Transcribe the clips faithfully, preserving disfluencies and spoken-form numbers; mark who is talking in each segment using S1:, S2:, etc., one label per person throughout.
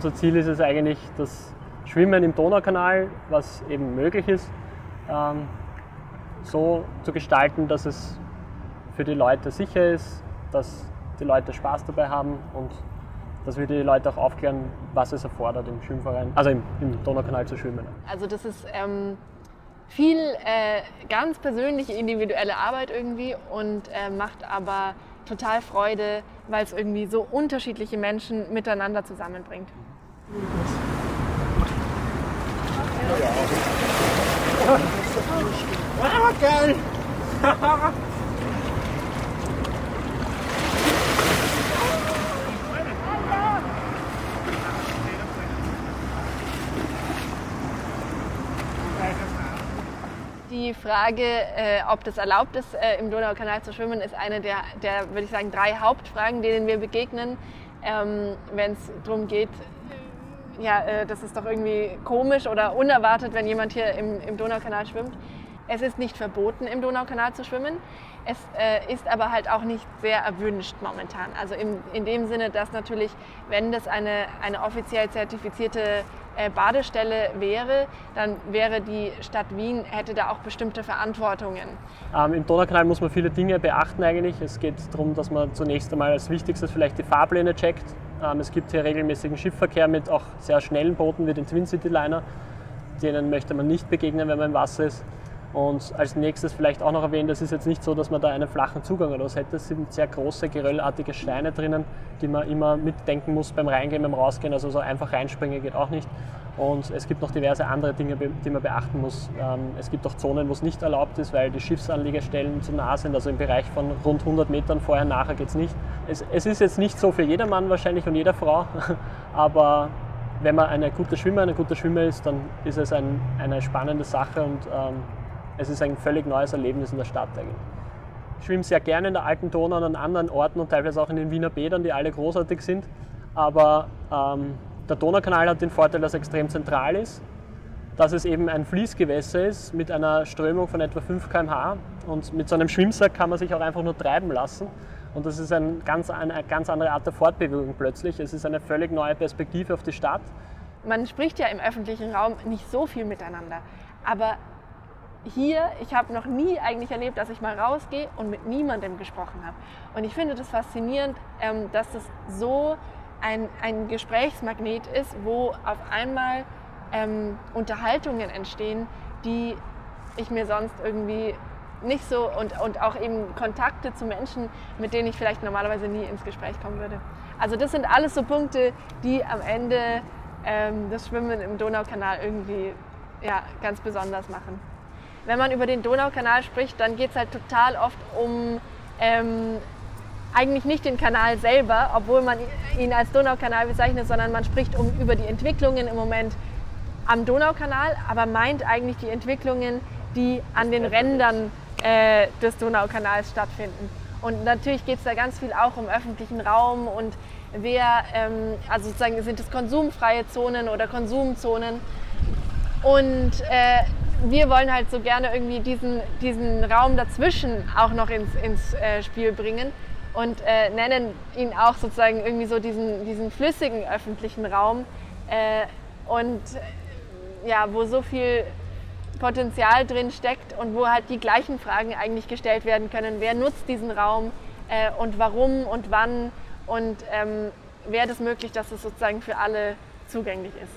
S1: unser Ziel ist es eigentlich, das Schwimmen im Donaukanal, was eben möglich ist, ähm, so zu gestalten, dass es für die Leute sicher ist, dass die Leute Spaß dabei haben und dass wir die Leute auch aufklären, was es erfordert im Schwimmverein, also im, im Donaukanal zu schwimmen.
S2: Also das ist ähm, viel äh, ganz persönliche, individuelle Arbeit irgendwie und äh, macht aber total Freude, weil es irgendwie so unterschiedliche Menschen miteinander zusammenbringt.
S3: Ah, geil!
S2: Die Frage, äh, ob das erlaubt ist, äh, im Donaukanal zu schwimmen, ist eine der, der, würde ich sagen, drei Hauptfragen, denen wir begegnen, ähm, wenn es darum geht, ja, äh, das ist doch irgendwie komisch oder unerwartet, wenn jemand hier im, im Donaukanal schwimmt. Es ist nicht verboten, im Donaukanal zu schwimmen. Es äh, ist aber halt auch nicht sehr erwünscht momentan. Also im, in dem Sinne, dass natürlich, wenn das eine, eine offiziell zertifizierte äh, Badestelle wäre, dann wäre die Stadt Wien, hätte da auch bestimmte Verantwortungen.
S1: Ähm, Im Donaukanal muss man viele Dinge beachten eigentlich. Es geht darum, dass man zunächst einmal als Wichtigstes vielleicht die Fahrpläne checkt. Ähm, es gibt hier regelmäßigen Schiffverkehr mit auch sehr schnellen Booten wie den Twin City Liner. Denen möchte man nicht begegnen, wenn man im Wasser ist. Und als nächstes vielleicht auch noch erwähnen, es ist jetzt nicht so, dass man da einen flachen Zugang oder was hätte. Es sind sehr große, geröllartige Steine drinnen, die man immer mitdenken muss beim Reingehen, beim Rausgehen. Also so einfach reinspringen geht auch nicht. Und es gibt noch diverse andere Dinge, die man beachten muss. Es gibt auch Zonen, wo es nicht erlaubt ist, weil die Schiffsanlegestellen zu nah sind. Also im Bereich von rund hundert Metern vorher, nachher geht es nicht. Es, es ist jetzt nicht so für jedermann wahrscheinlich und jede Frau, aber wenn man eine gute Schwimmer, eine gute Schwimmer ist, dann ist es ein, eine spannende Sache und ähm, es ist ein völlig neues Erlebnis in der Stadt eigentlich. Ich schwimme sehr gerne in der alten Donau und an anderen Orten und teilweise auch in den Wiener Bädern, die alle großartig sind. Aber ähm, der Donaukanal hat den Vorteil, dass er extrem zentral ist, dass es eben ein Fließgewässer ist mit einer Strömung von etwa fünf Kilometer pro Stunde und mit so einem Schwimmsack kann man sich auch einfach nur treiben lassen. Und das ist ein ganz, eine ganz andere Art der Fortbewegung plötzlich. Es ist eine völlig neue Perspektive auf die Stadt.
S2: Man spricht ja im öffentlichen Raum nicht so viel miteinander, aber hier, ich habe noch nie eigentlich erlebt, dass ich mal rausgehe und mit niemandem gesprochen habe. Und ich finde das faszinierend, dass das so ein, ein Gesprächsmagnet ist, wo auf einmal ähm, Unterhaltungen entstehen, die ich mir sonst irgendwie nicht so und, und auch eben Kontakte zu Menschen, mit denen ich vielleicht normalerweise nie ins Gespräch kommen würde. Also das sind alles so Punkte, die am Ende ähm, das Schwimmen im Donaukanal irgendwie ja, ganz besonders machen. Wenn man über den Donaukanal spricht, dann geht es halt total oft um ähm, eigentlich nicht den Kanal selber, obwohl man ihn als Donaukanal bezeichnet, sondern man spricht um, über die Entwicklungen im Moment am Donaukanal, aber meint eigentlich die Entwicklungen, die an den Rändern äh, des Donaukanals stattfinden. Und natürlich geht es da ganz viel auch um öffentlichen Raum und wer, ähm, also sozusagen sind es konsumfreie Zonen oder Konsumzonen. Und äh, wir wollen halt so gerne irgendwie diesen, diesen Raum dazwischen auch noch ins, ins äh, Spiel bringen und äh, nennen ihn auch sozusagen irgendwie so diesen, diesen flüssigen öffentlichen Raum äh, und ja, wo so viel Potenzial drin steckt und wo halt die gleichen Fragen eigentlich gestellt werden können. Wer nutzt diesen Raum äh, und warum und wann und ähm, wäre das möglich, dass es sozusagen für alle zugänglich ist.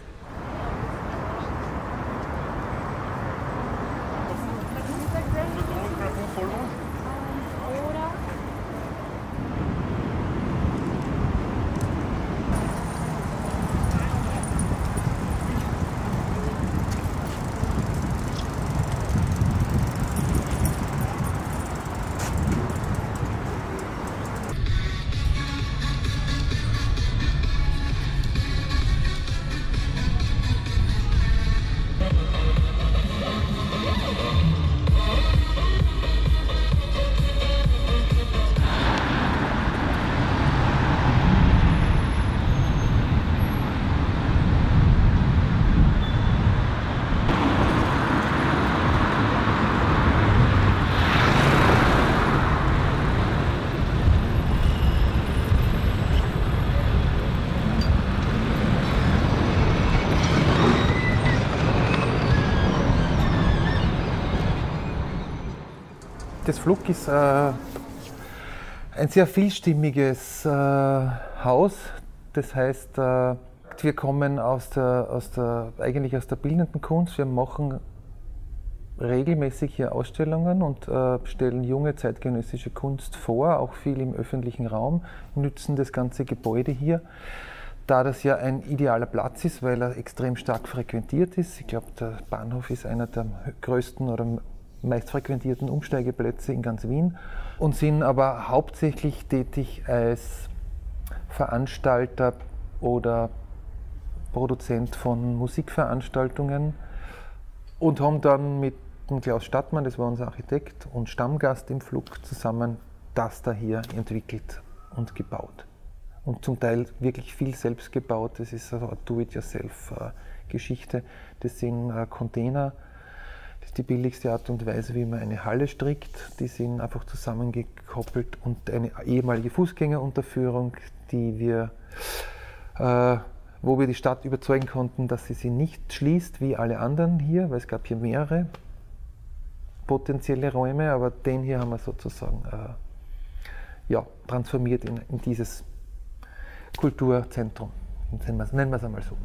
S3: Das Flug ist äh, ein sehr vielstimmiges äh, Haus. Das heißt, äh, wir kommen aus der, aus der, eigentlich aus der bildenden Kunst. Wir machen regelmäßig hier Ausstellungen und äh, stellen junge zeitgenössische Kunst vor, auch viel im öffentlichen Raum, nützen das ganze Gebäude hier. Da das ja ein idealer Platz ist, weil er extrem stark frequentiert ist. Ich glaube, der Bahnhof ist einer der größten oder meist frequentierten Umsteigeplätze in ganz Wien und sind aber hauptsächlich tätig als Veranstalter oder Produzent von Musikveranstaltungen und haben dann mit dem Klaus Stadtmann, das war unser Architekt und Stammgast im Flug, zusammen das da hier entwickelt und gebaut. Und zum Teil wirklich viel selbst gebaut. Das ist eine Do-it-yourself-Geschichte. Das sind Container. Das ist die billigste Art und Weise, wie man eine Halle strickt. Die sind einfach zusammengekoppelt und eine ehemalige Fußgängerunterführung, die wir, äh, wo wir die Stadt überzeugen konnten, dass sie sie nicht schließt wie alle anderen hier, weil es gab hier mehrere potenzielle Räume, aber den hier haben wir sozusagen äh, ja, transformiert in, in dieses Kulturzentrum, nennen wir es, nennen wir es einmal so.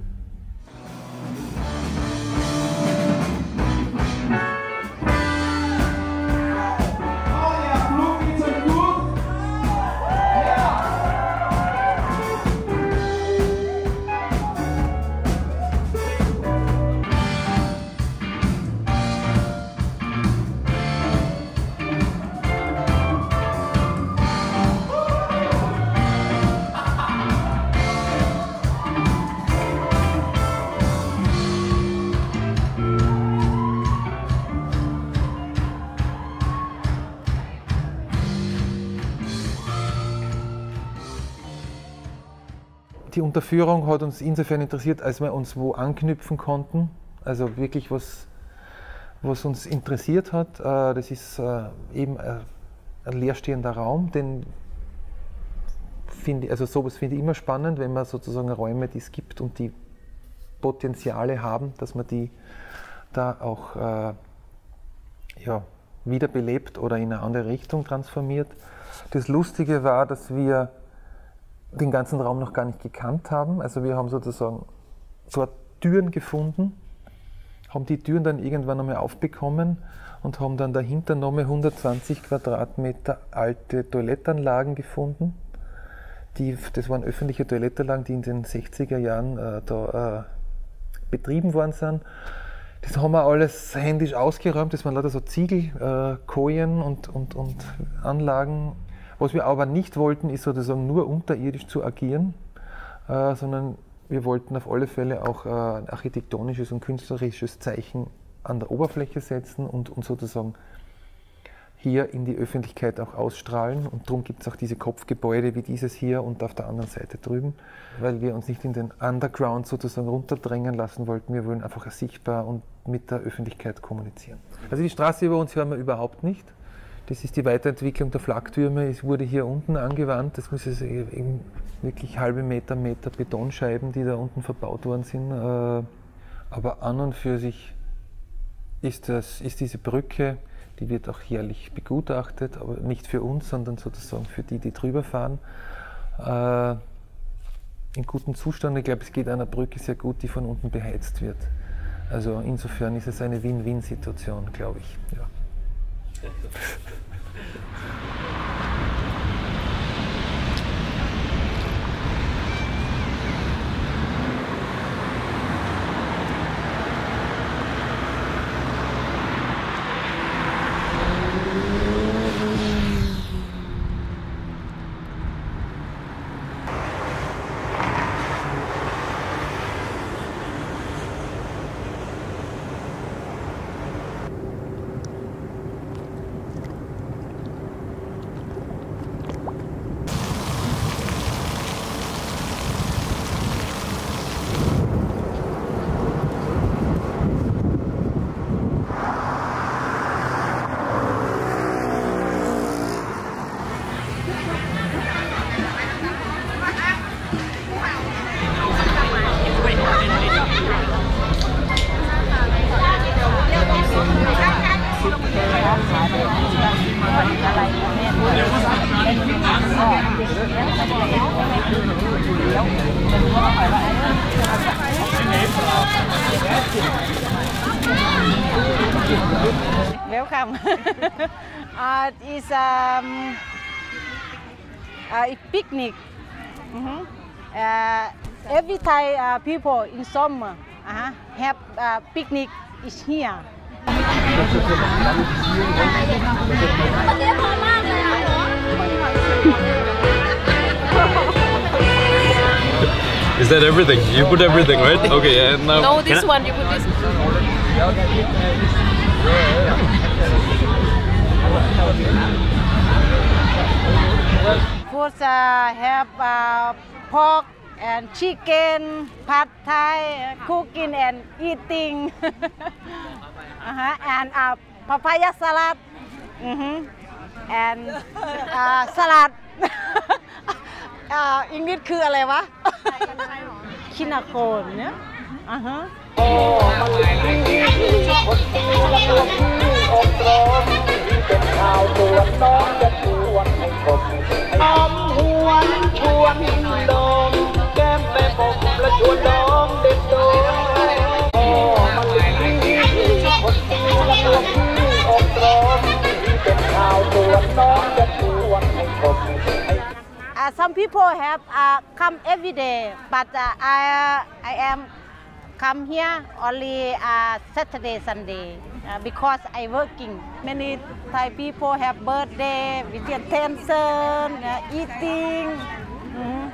S3: Die Unterführung hat uns insofern interessiert, als wir uns wo anknüpfen konnten, also wirklich was, was uns interessiert hat. Das ist eben ein leerstehender Raum, den finde ich, also sowas finde ich immer spannend, wenn man sozusagen Räume, die es gibt und die Potenziale haben, dass man die da auch äh, ja, wiederbelebt oder in eine andere Richtung transformiert. Das Lustige war, dass wir den ganzen Raum noch gar nicht gekannt haben. Also wir haben sozusagen so Türen gefunden, haben die Türen dann irgendwann einmal aufbekommen und haben dann dahinter nochmal hundertzwanzig Quadratmeter alte Toilettanlagen gefunden. Die, das waren öffentliche Toilettanlagen, die in den sechziger Jahren äh, da äh, betrieben worden sind. Das haben wir alles händisch ausgeräumt, das waren lauter so Ziegelkojen äh, und, und, und Anlagen. Was wir aber nicht wollten, ist sozusagen nur unterirdisch zu agieren, äh, sondern wir wollten auf alle Fälle auch äh, ein architektonisches und künstlerisches Zeichen an der Oberfläche setzen und, und sozusagen hier in die Öffentlichkeit auch ausstrahlen. Und darum gibt es auch diese Kopfgebäude wie dieses hier und auf der anderen Seite drüben, weil wir uns nicht in den Underground sozusagen runterdrängen lassen wollten. Wir wollen einfach sichtbar und mit der Öffentlichkeit kommunizieren. Also die Straße über uns hören wir überhaupt nicht. Das ist die Weiterentwicklung der Flaktürme. Es wurde hier unten angewandt. Das müssen eben wirklich halbe Meter, Meter Betonscheiben, die da unten verbaut worden sind. Aber an und für sich ist, das, ist diese Brücke, die wird auch jährlich begutachtet, aber nicht für uns, sondern sozusagen für die, die drüber fahren, in gutem Zustand. Ich glaube, es geht einer Brücke sehr gut, die von unten beheizt wird. Also insofern ist es eine Win-Win-Situation, glaube ich. Ja.
S4: Welcome. uh, it's um, uh, a picnic. Mm-hmm. uh, every Thai uh, people in summer uh-huh, have uh, picnic is here.
S5: Is that everything? You put everything, right? Okay, and now...
S2: No, this one, you put this.
S4: Foods uh, have uh, pork and chicken, pad Thai, cooking and eating, uh-huh, and uh, papaya salad, mm-hmm. and uh, salad. uh, English คืออะไรวะ คินาโคนเนี่ยอ่าฮะหอมหวนชวนดมแก้มแม่ผมและชวนน้องเด็ดโดนโอ้มันเลยคนดีและตัวพี่อกตรมเป็นข่าวชวนน้องจะชวนให้ผม Some people have uh, come every day, but uh, I I am come here only uh, Saturday Sunday uh, because I working. Many Thai people have birthday, we get tension, uh, eating. Mm-hmm.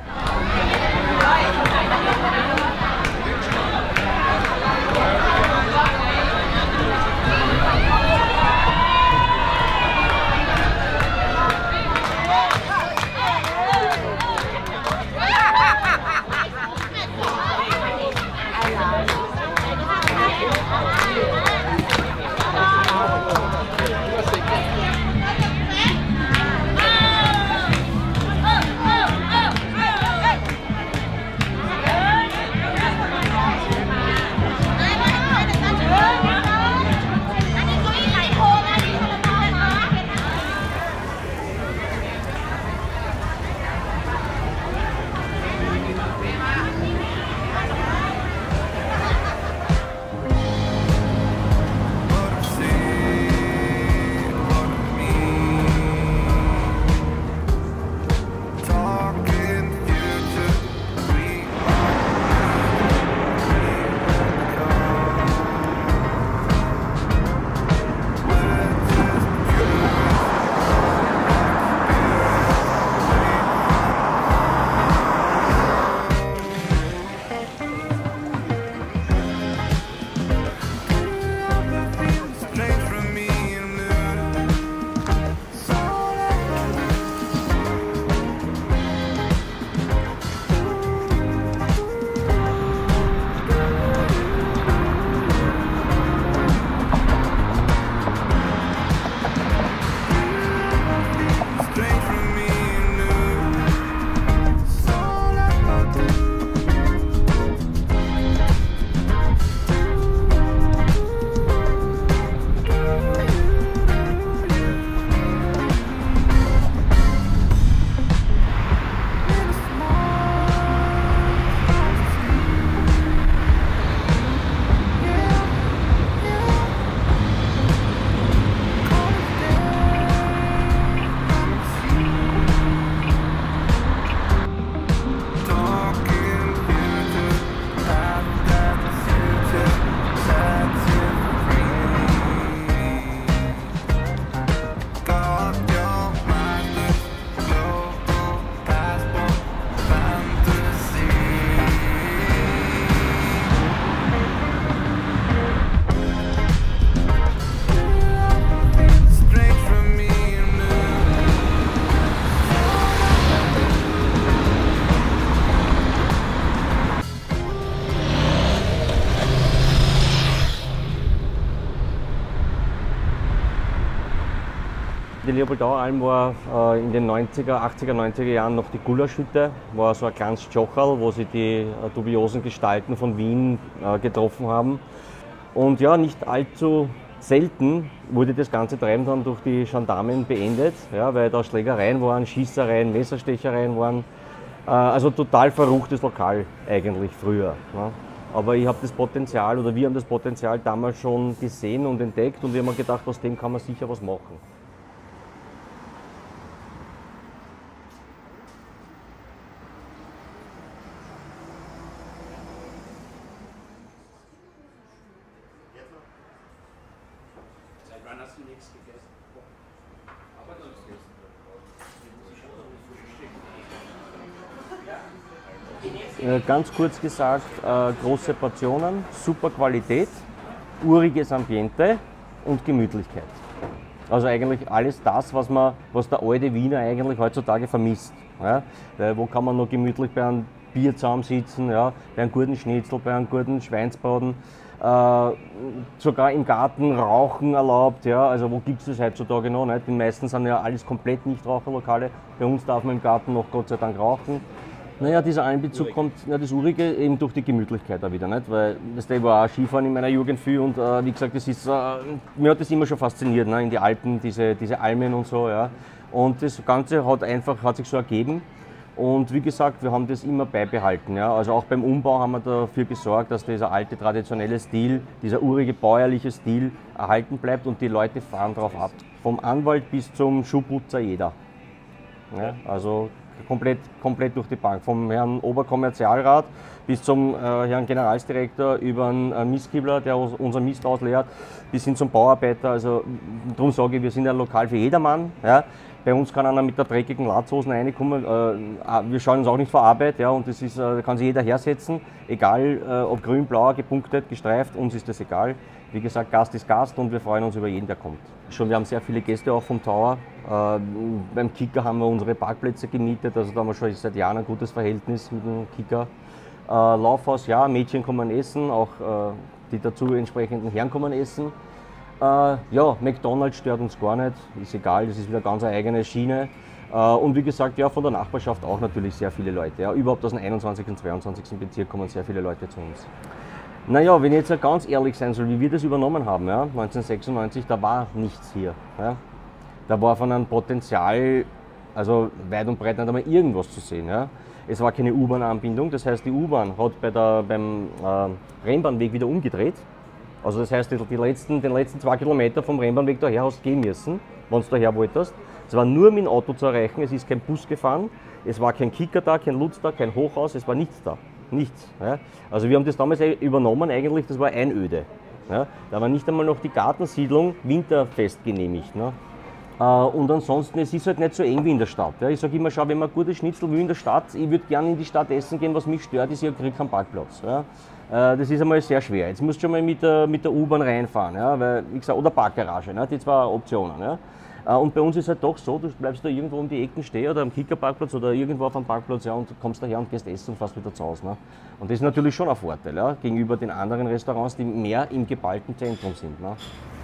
S6: Die Leopoldauer Alm war äh, in den neunziger, achtziger, neunziger Jahren noch die Gulaschhütte, war so ein kleines Tschocherl, wo sie die äh, dubiosen Gestalten von Wien äh, getroffen haben. Und ja, nicht allzu selten wurde das ganze Treiben dann durch die Gendarmen beendet, ja, weil da Schlägereien waren, Schießereien, Messerstechereien waren. Äh, also total verruchtes Lokal eigentlich früher. Ne? Aber ich habe das Potenzial, oder wir haben das Potenzial damals schon gesehen und entdeckt und wir haben gedacht, aus dem kann man sicher was machen.
S7: Wann hast du nichts gegessen? Aber du hast
S6: gegessen. Ganz kurz gesagt, äh, große Portionen, super Qualität, uriges Ambiente und Gemütlichkeit. Also eigentlich alles das, was, man, was der alte Wiener eigentlich heutzutage vermisst. Ja? Weil wo kann man noch gemütlich bei einem Bier zusammensitzen, ja? Bei einem guten Schnitzel, bei einem guten Schweinsbraten. Äh, sogar im Garten Rauchen erlaubt, ja, also wo gibt es das heutzutage noch nicht? Die meisten sind ja alles komplett Nichtraucherlokale, bei uns darf man im Garten noch Gott sei Dank rauchen. Naja, dieser Einbezug Urig. kommt, ja, das Urige eben durch die Gemütlichkeit auch wieder, nicht? Weil das war auch Skifahren in meiner Jugend viel und äh, wie gesagt, das ist, äh, mir hat das immer schon fasziniert, ne? In die Alpen, diese, diese Almen und so, ja. Und das Ganze hat einfach, hat sich so ergeben. Und wie gesagt, wir haben das immer beibehalten. Ja. Also auch beim Umbau haben wir dafür gesorgt, dass dieser alte traditionelle Stil, dieser urige bäuerliche Stil erhalten bleibt und die Leute fahren darauf ab. Vom Anwalt bis zum Schuhputzer jeder. Ja, also komplett, komplett durch die Bank. Vom Herrn Oberkommerzialrat bis zum äh, Herrn Generalsdirektor über einen äh, Mistkibler, der unser Mist ausleert, bis hin zum Bauarbeiter. Also darum sage ich, wir sind ein Lokal für jedermann. Ja. Bei uns kann einer mit der dreckigen Latzhosen reinkommen. Wir schauen uns auch nicht vor Arbeit, ja, und das ist, da kann sich jeder hersetzen, egal ob grün, blau, gepunktet, gestreift, uns ist das egal. Wie gesagt, Gast ist Gast und wir freuen uns über jeden, der kommt. Schon, wir haben sehr viele Gäste auch vom Tower. Äh, beim Kicker haben wir unsere Parkplätze gemietet, also da haben wir schon seit Jahren ein gutes Verhältnis mit dem Kicker. Äh, Laufhaus, ja, Mädchen kommen essen, auch äh, die dazu entsprechenden Herren kommen essen. Uh, ja, McDonald's stört uns gar nicht, ist egal, das ist wieder ganz eine eigene Schiene. Uh, und wie gesagt, ja, von der Nachbarschaft auch natürlich sehr viele Leute. Ja. Überhaupt aus dem einundzwanzigsten und zweiundzwanzigsten Bezirk kommen sehr viele Leute zu uns. Naja, wenn ich jetzt ganz ehrlich sein soll, wie wir das übernommen haben, ja, neunzehnhundertsechsundneunzig, da war nichts hier. Ja. Da war von einem Potenzial, also weit und breit nicht einmal irgendwas zu sehen. Ja. Es war keine U-Bahn-Anbindung, das heißt, die U-Bahn hat bei der, beim äh, Rennbahnweg wieder umgedreht. Also das heißt, die letzten, den letzten zwei Kilometer vom Rennbahnweg daher hast du gehen müssen, wenn du daher wolltest. Es war nur mit dem Auto zu erreichen, es ist kein Bus gefahren, es war kein Kicker da, kein Lutz da, kein Hochhaus, es war nichts da. Nichts. Ja. Also wir haben das damals übernommen, eigentlich, das war Einöde. Ja. Da war nicht einmal noch die Gartensiedlung winterfest genehmigt. Ne. Und ansonsten, es ist halt nicht so eng wie in der Stadt. Ja. Ich sage immer, schau, wenn man ein gutes Schnitzel will in der Stadt, ich würde gerne in die Stadt essen gehen, was mich stört, ist, ich kriege keinen Parkplatz. Ja. Das ist einmal sehr schwer. Jetzt musst du schon mal mit der, mit der U-Bahn reinfahren, ja, weil, wie gesagt, oder Parkgarage, ne, die zwei Optionen. Ja. Und bei uns ist es halt doch so, du bleibst da irgendwo um die Ecken stehen oder am Kickerparkplatz oder irgendwo auf einem Parkplatz, ja, und kommst daher und gehst essen und fährst wieder zu Hause. Ne. Und das ist natürlich schon ein Vorteil, ja, gegenüber den anderen Restaurants, die mehr im geballten Zentrum sind. Ne.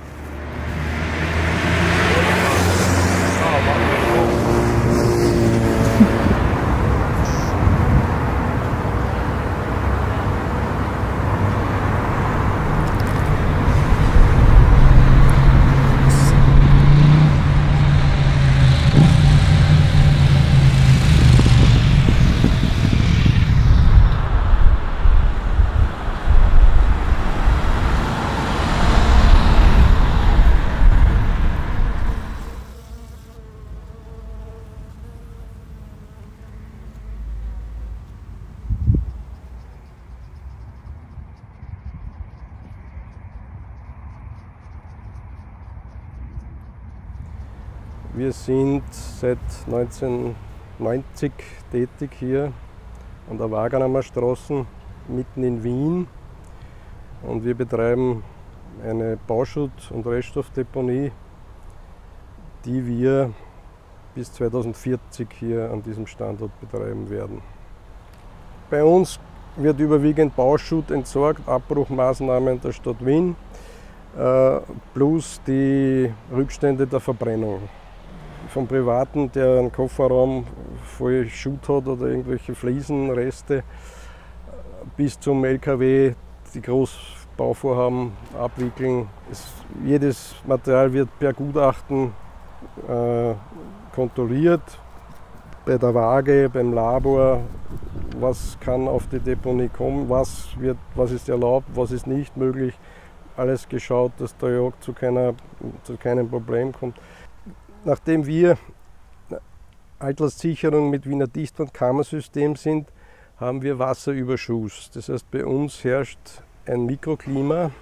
S8: Wir sind seit neunzehnhundertneunzig tätig hier an der Wagenheimer Straße mitten in Wien und wir betreiben eine Bauschutt- und Reststoffdeponie, die wir bis zweitausendvierzig hier an diesem Standort betreiben werden. Bei uns wird überwiegend Bauschutt entsorgt, Abbruchmaßnahmen der Stadt Wien äh, plus die Rückstände der Verbrennung. Vom Privaten, der einen Kofferraum voll Schutt hat oder irgendwelche Fliesenreste, bis zum L K W, die Großbauvorhaben abwickeln. Es, jedes Material wird per Gutachten äh, kontrolliert, bei der Waage, beim Labor, was kann auf die Deponie kommen, was, wird, was ist erlaubt, was ist nicht möglich. Alles geschaut, dass da ja zu, keiner, zu keinem Problem kommt. Nachdem wir Altlastsicherung mit Wiener Dichtwandkammersystem sind, haben wir Wasserüberschuss. Das heißt, bei uns herrscht ein Mikroklima,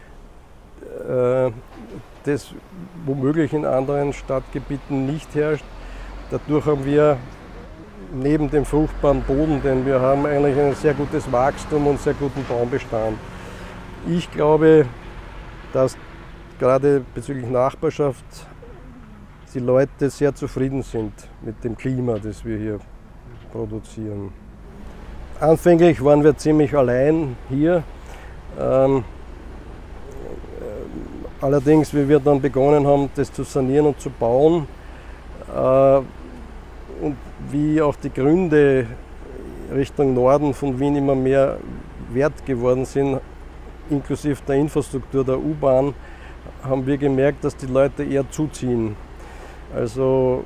S8: das womöglich in anderen Stadtgebieten nicht herrscht. Dadurch haben wir neben dem fruchtbaren Boden, den wir haben, eigentlich ein sehr gutes Wachstum und sehr guten Baumbestand. Ich glaube, dass gerade bezüglich Nachbarschaft die Leute sehr zufrieden sind mit dem Klima, das wir hier produzieren. Anfänglich waren wir ziemlich allein hier. Ähm, allerdings, wie wir dann begonnen haben, das zu sanieren und zu bauen, äh, und wie auch die Gründe Richtung Norden von Wien immer mehr wert geworden sind, inklusive der Infrastruktur der U-Bahn, haben wir gemerkt, dass die Leute eher zuziehen. Also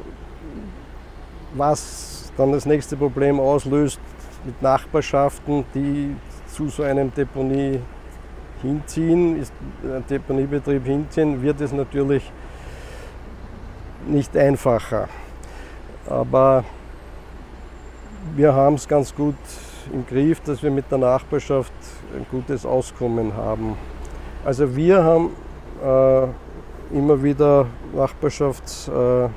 S8: was dann das nächste Problem auslöst mit Nachbarschaften, die zu so einem Deponie hinziehen, ist ein Deponiebetrieb hinziehen, wird es natürlich nicht einfacher. Aber wir haben es ganz gut im Griff, dass wir mit der Nachbarschaft ein gutes Auskommen haben. Also wir haben äh, immer wieder Nachbarschaftsfeste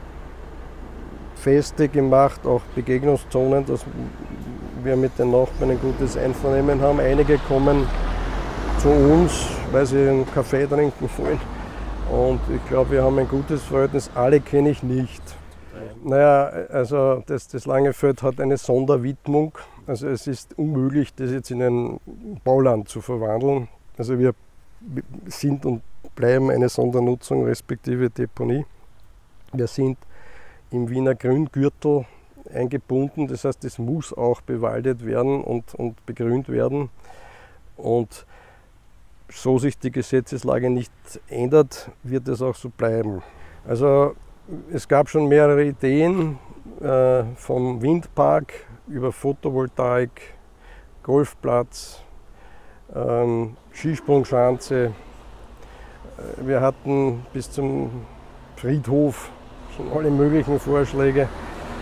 S8: äh, gemacht, auch Begegnungszonen, dass wir mit den Nachbarn ein gutes Einvernehmen haben. Einige kommen zu uns, weil sie einen Kaffee trinken wollen. Und ich glaube, wir haben ein gutes Verhältnis. Alle kenne ich nicht. Naja, also das, das Langefeld hat eine Sonderwidmung. Also es ist unmöglich, das jetzt in ein Bauland zu verwandeln. Also wir sind und bleiben eine Sondernutzung respektive Deponie. Wir sind im Wiener Grüngürtel eingebunden, das heißt, es muss auch bewaldet werden und, und begrünt werden. Und so sich die Gesetzeslage nicht ändert, wird es auch so bleiben. Also es gab schon mehrere Ideen, äh, vom Windpark über Photovoltaik, Golfplatz, ähm, Skisprungschanze. Wir hatten bis zum Friedhof schon alle möglichen Vorschläge.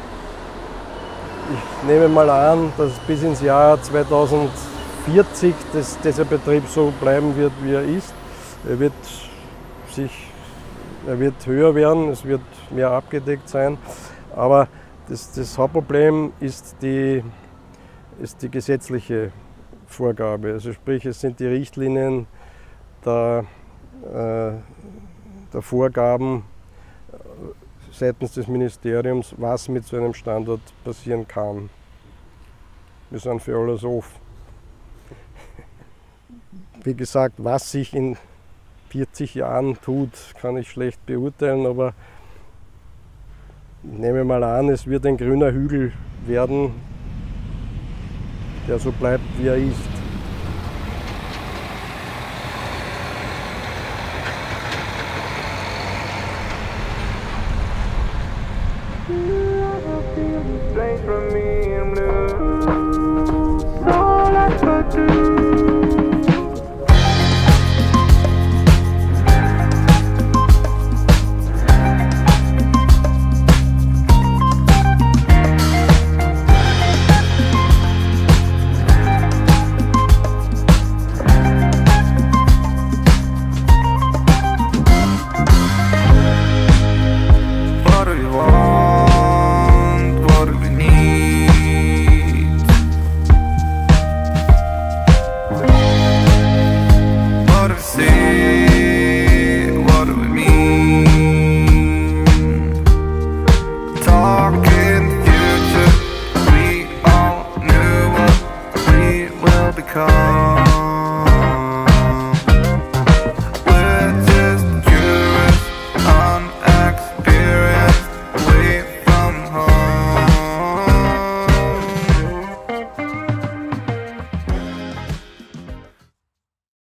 S8: Ich nehme mal an, dass bis ins Jahr zweitausendvierzig das, dieser Betrieb so bleiben wird, wie er ist. Er wird, sich, er wird höher werden, es wird mehr abgedeckt sein. Aber das, das Hauptproblem ist die, ist die gesetzliche Vorgabe. Also sprich, es sind die Richtlinien der, äh, der Vorgaben seitens des Ministeriums, was mit so einem Standort passieren kann. Wir sind für alles offen. Wie gesagt, was sich in vierzig Jahren tut, kann ich schlecht beurteilen, aber ich nehme mal an, es wird ein grüner Hügel werden, der so bleibt, wie er ist.
S4: Straight from me in blue.